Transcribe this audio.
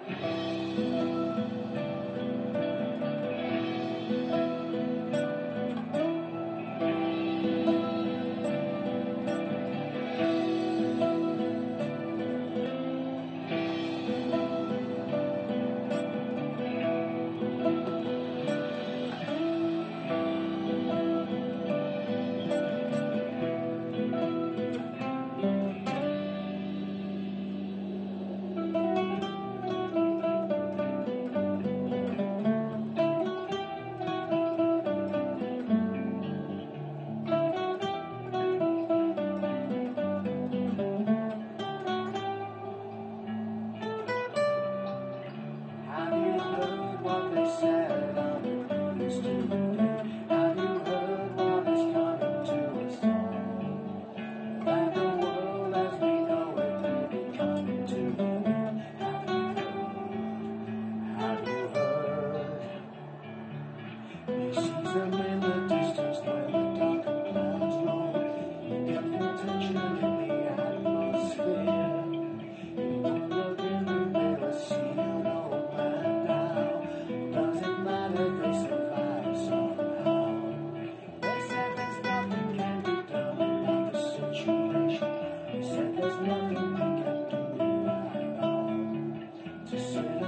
Have you heard what they said on the news today? Have you heard what is coming to us all? That the world as we know it will be coming to an end. Have you heard? He sees them in the distance when the darker clouds roll. You can feel tension in the atmosphere. You will look in the mirror, see an old man now. Doesn't matter, they survive somehow. They said there's nothing can be done about the situation. They said there's nothing they can do at all to save